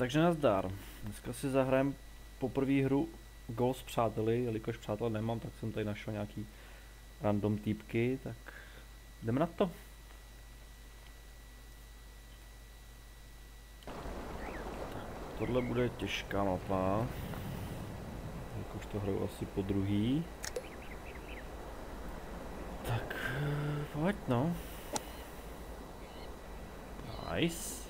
Takže nazdar. Dneska si zahrajeme poprvé hru Gol s přáteli, jelikož přátel nemám, tak jsem tady našel nějaký random týpky, tak jdeme na to. Tohle bude těžká mapa, jakož to hraju asi po druhý. Tak pojď no. Nice.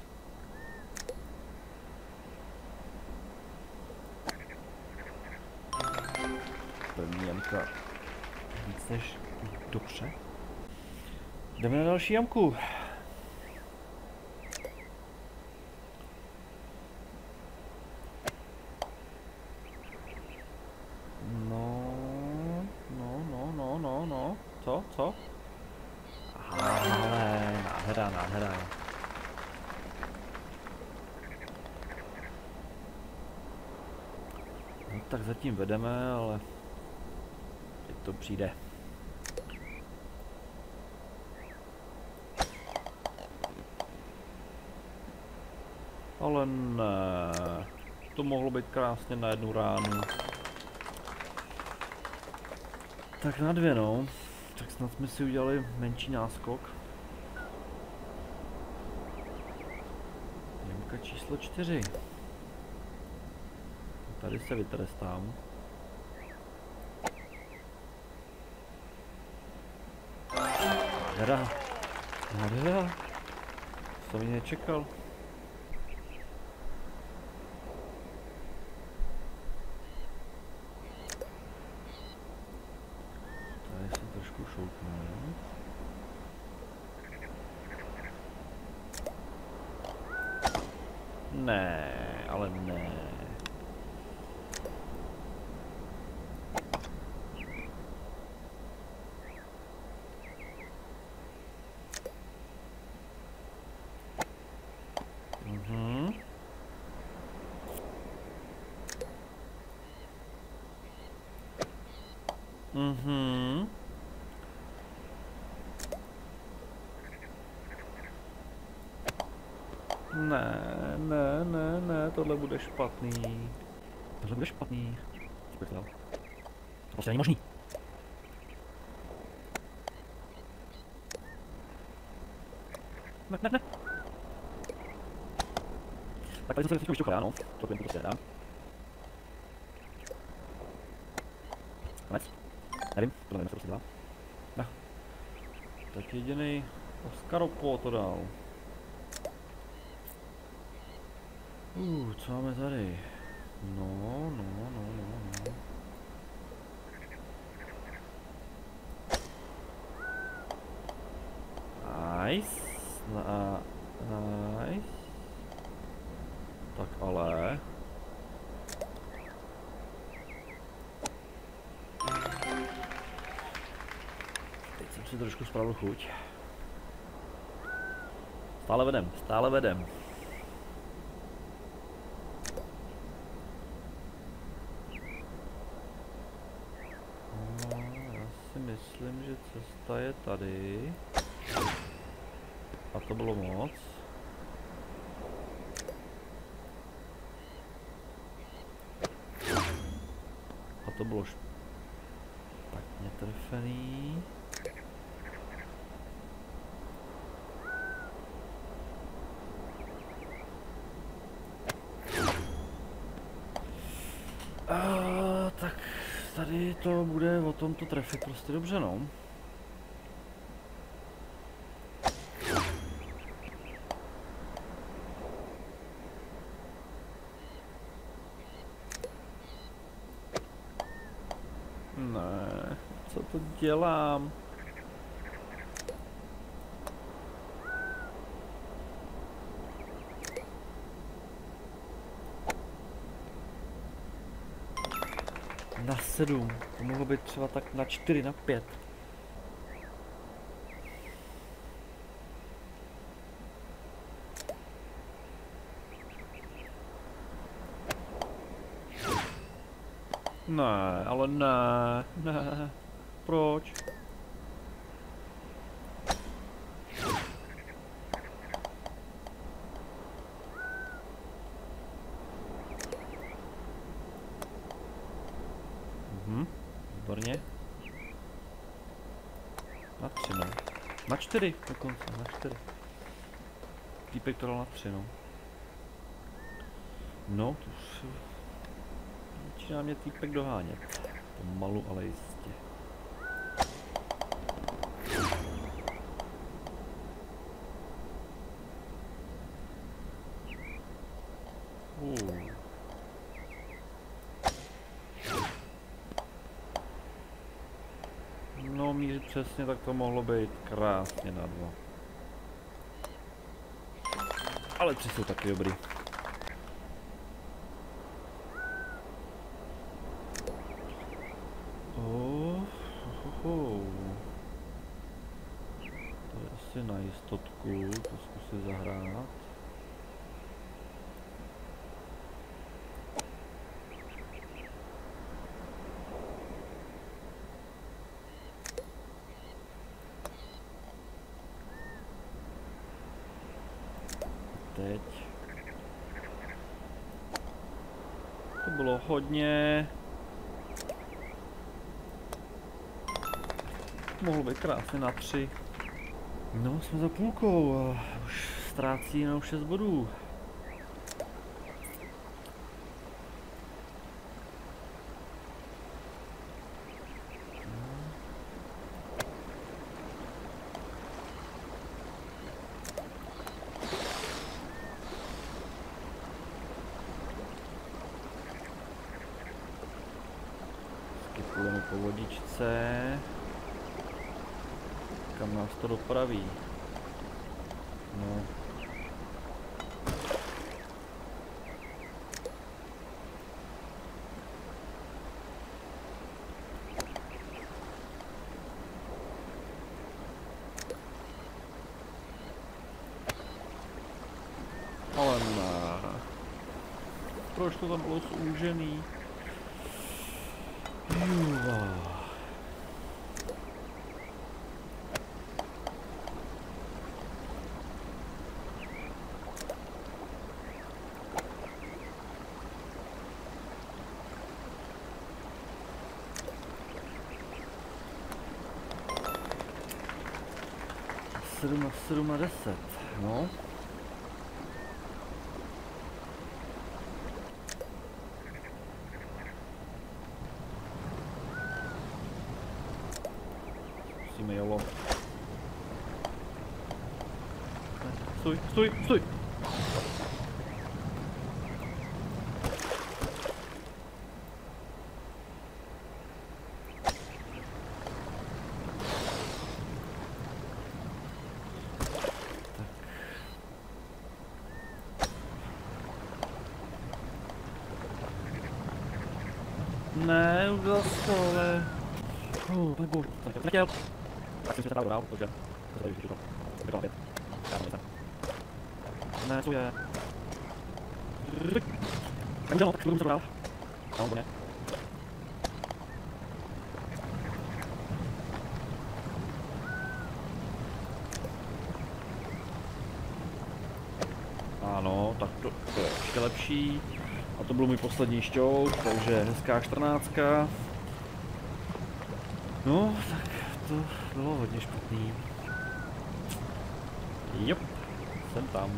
První jamka víc než dobře. Jdeme na další jamku. No. Co? Ale nádhera. No tak zatím vedeme, ale teď to přijde. Ale ne, to mohlo být krásně na jednu ránu. Tak na dvě no, tak snad jsme si udělali menší náskok. Jamka číslo 4. Tady se vytrestám. Nádhera. Co mě nečekal. Tady se trošku šoupnu. Ne, ale ne. Ne, tohle bude špatný. To prostě není možný. Ne. Tak tady jsem se vyšťuchal, no. To prostě nedám. Konec. Nevím, tohle nevím, co prostě dělá. No. Tak jedinej Oscaropo to dal. Co máme tady? No. Nice. Tak ale... Teď jsem si trošku spravil chuť. Stále vedem. Myslím, že cesta je tady. A to bylo moc. A to bylo špatně trefený. Tak tady to bude o tomto trefit prostě dobře, no. Ne, co to dělám? Na 7, to mohlo být třeba tak na 4, na 5. Ne, ale ne. Proč? výborně. Na 3, no. Na 4 dokonce, na 4. Týpek to dal na 3, no. No, to už začíná mě týpek dohánět. Pomalu, ale jistě. No, mířit přesně, tak to mohlo být krásně na 2. Ale 3 jsou taky dobrý. To je asi na jistotku, to zkusím zahrát. Teď. To bylo hodně. Mohlo být krásně na 3. No, jsme za půlkou a už ztrácí jenom 6 bodů. Skipujeme po vodičce. Kam nás to dopraví? No. Ale ne. Proč to tam bylo zúžený? Na 7 na 10, no. Musíme jelo. Stůj, stůj, stůj! Ne, už zase, ale... Nebo... Nechtěl! Tak jsem si dál, protože... To je opět. Ne, co je? Tak udělal, tak budu muset dál. A on to ne. Ano, tak to je ještě lepší. A to byl můj poslední šťout, takže hezká 14. No, tak to bylo hodně špatný. Jop, jsem tam.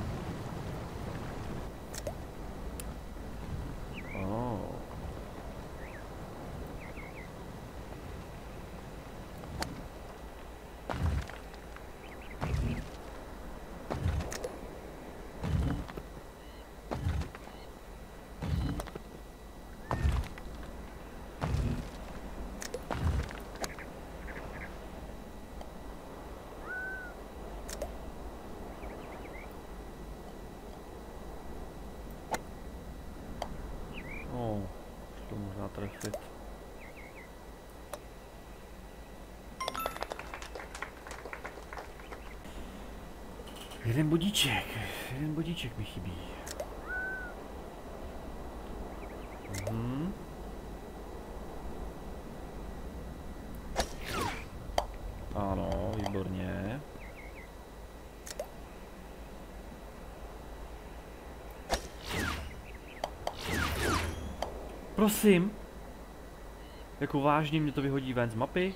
To možná trefit. Jeden bodíček mi chybí. Ano, výborně. Prosím. Jako vážně mě to vyhodí ven z mapy?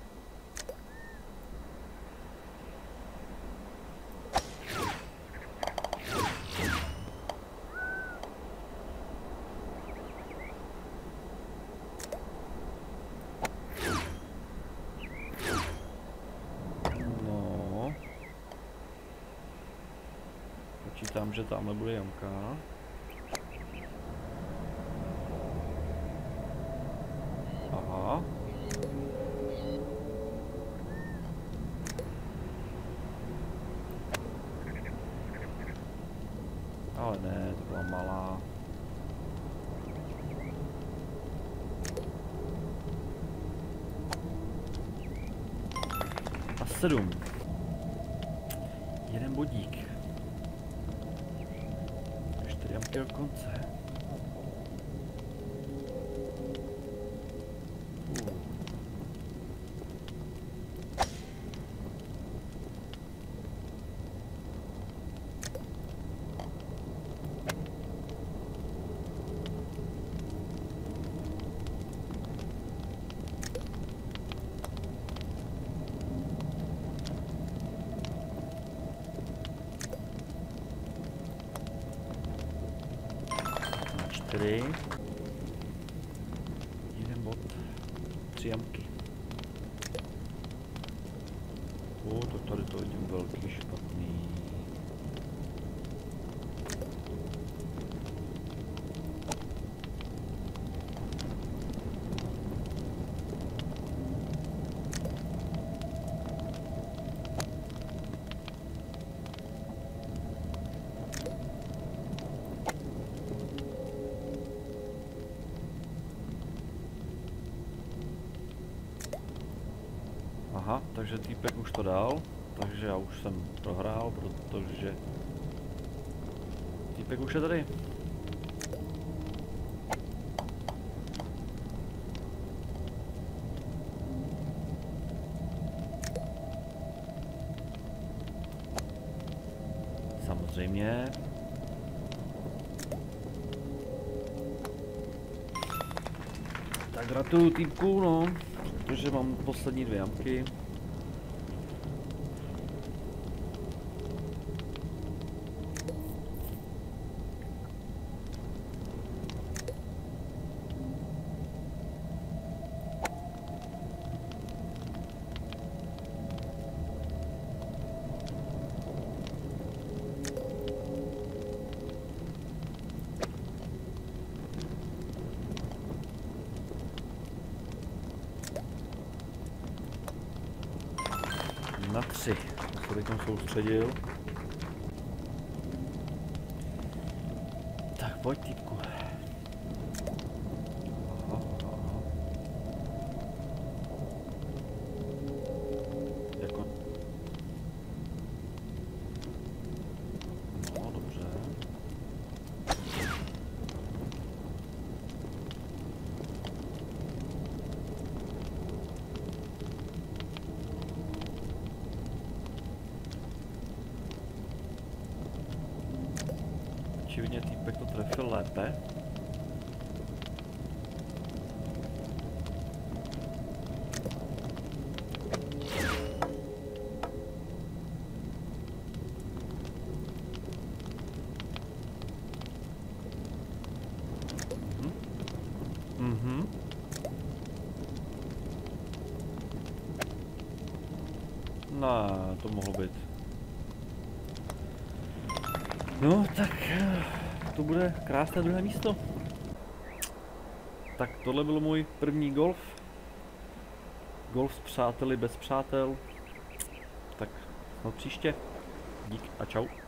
No. Počítám, že tamhle bude jamka. Aha. Ale ne, to byla malá. A 7. Jeden bodík. 4 jamky do konce. Na 4. Jeden bod. 3 jamky. To tady to vidím velký špatný. Aha, takže týpek už to dal, takže já už jsem prohrál, protože týpek už je tady. Samozřejmě. Tak gratuluju týpku, no. Protože mám poslední 2 jamky. Na 3. Já se teď soustředil. Tak pojď týpku. Aha. Jako... No dobře. Očividně týpek to trefil lépe. Mhm. No, to mohlo být. No, tak to bude krásné druhé místo. Tak tohle byl můj první golf. Golf s přáteli, bez přátel. Tak snad příště. Dík a čau.